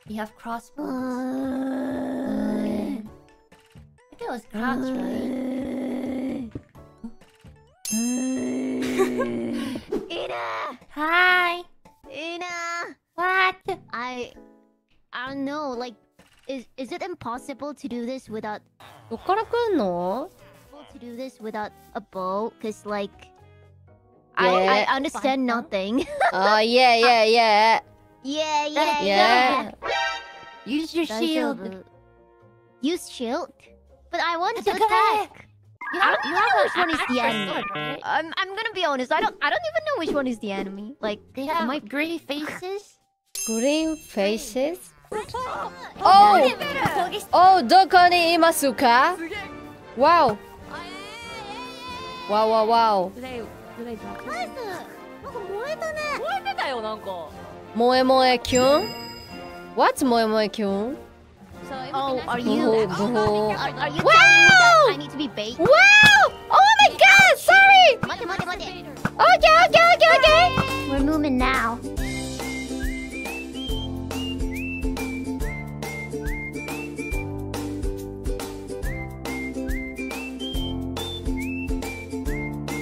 We have crossbows. I think it was crouch, right? Ina! Hi! Ina! What? I don't know, like, is it impossible to do this without どっから来んの to do this without a bow? Cause like Yeah. I understand nothing. Oh, yeah, yeah, yeah. Yeah. Use your shield. Use shield? But I want to It's okay. attack. You have which one is the enemy. sword, right? I'm gonna be honest. I don't even know which one is the enemy. Like They have gray faces. Green faces? Oh! Oh, どこにいますか Wow! Wow, wow, wow. 萌え萌えキュン What's 萌え萌えキュン Oh, are you Wow! telling me that I need to be bait? Wow! Oh my god! Sorry! Mate. Okay, okay,